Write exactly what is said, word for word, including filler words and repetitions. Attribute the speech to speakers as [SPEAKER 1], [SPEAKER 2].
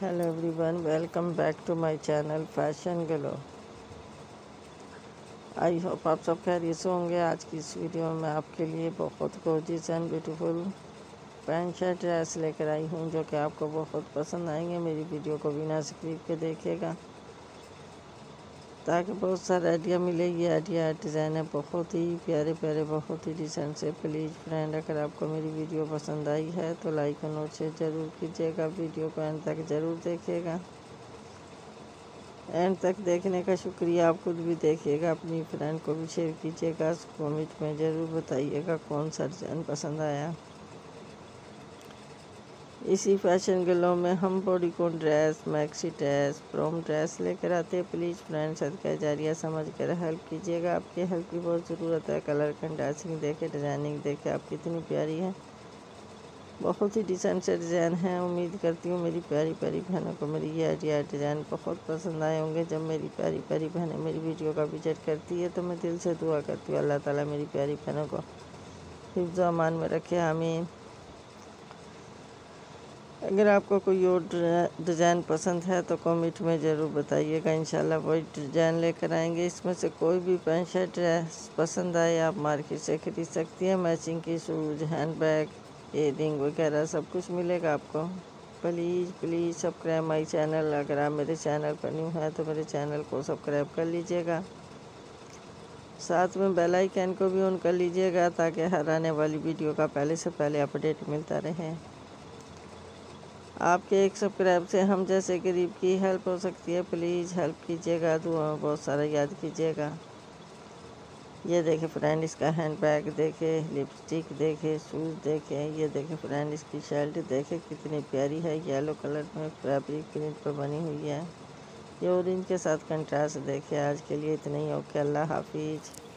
[SPEAKER 1] Hello everyone, welcome back to my channel Fashion Glow. I hope आप सब खैरियत से होंगे। आज की इस वीडियो में मैं आपके लिए बहुत gorgeous and beautiful pant shirt dress लेकर आई हूँ, जो कि आपको बहुत पसंद आएंगे। मेरी वीडियो को बिना स्क्रिप के देखिएगा ताकि बहुत सारा आइडिया मिले। ये आइडिया डिज़ाइन है बहुत ही प्यारे प्यारे, बहुत ही डिसेंट से। प्लीज़ फ्रेंड, अगर आपको मेरी वीडियो पसंद आई है तो लाइक और नोट शेयर ज़रूर कीजिएगा। वीडियो को एंड तक ज़रूर देखिएगा। एंड तक देखने का शुक्रिया। आप खुद भी देखिएगा, अपनी फ्रेंड को भी शेयर कीजिएगा। कमेंट में ज़रूर बताइएगा कौन सा डिज़ाइन पसंद आया। इसी फैशन ग्लो में हम bodycon dress, maxi dress, prom dress लेकर आते हैं। प्लीज़ फ्रेंड, सदका जारिया समझ कर हेल्प कीजिएगा। आपकी हेल्प की बहुत ज़रूरत है। कलर कंट्रास्टिंग देखे, डिज़ाइनिंग देखे, आप कितनी प्यारी है। बहुत ही डिसेंट से डिज़ाइन है। उम्मीद करती हूँ मेरी प्यारी प्यारी बहनों को मेरी ये आइडिया डिज़ाइन बहुत पसंद आए होंगे। जब मेरी प्यारी प्यारी बहनें मेरी वीडियो का विजिट करती है तो मैं दिल से दुआ करती हूँ अल्लाह ताला मेरी प्यारी बहनों को हिफ्ज़ व अमान में रखे, आमीन। अगर आपको कोई और डिज़ाइन पसंद है तो कमेंट में ज़रूर बताइएगा। इंशाल्लाह वही डिज़ाइन लेकर आएंगे। इसमें से कोई भी पैंट शर्ट ड्रेस पसंद आए आप मार्केट से खरीद सकती हैं। मैचिंग की शूज़, हैंड बैग, इयरिंग वगैरह सब कुछ मिलेगा आपको। Please please subscribe my channel. अगर आप मेरे चैनल पर न्यू हैं तो मेरे चैनल को सब्सक्राइब कर लीजिएगा। साथ में बेल आइकन को भी ऑन कर लीजिएगा ताकि हर आने वाली वीडियो का पहले से पहले अपडेट मिलता रहे। आपके एक सब्सक्राइब से हम जैसे गरीब की हेल्प हो सकती है। प्लीज़ हेल्प कीजिएगा, दुआ में बहुत सारा याद कीजिएगा। ये देखे फ्रेंड, इसका हैंड बैग देखे, लिपस्टिक देखे, शूज़ देखे। ये देखे फ्रेंड, इसकी शर्ट देखे कितनी प्यारी है। येलो कलर में फैब्रिक प्रिंट पर बनी हुई है। ये ऑरेंज के साथ कंट्रास्ट देखे। आज के लिए इतना ही। ओके, अल्लाह हाफिज़।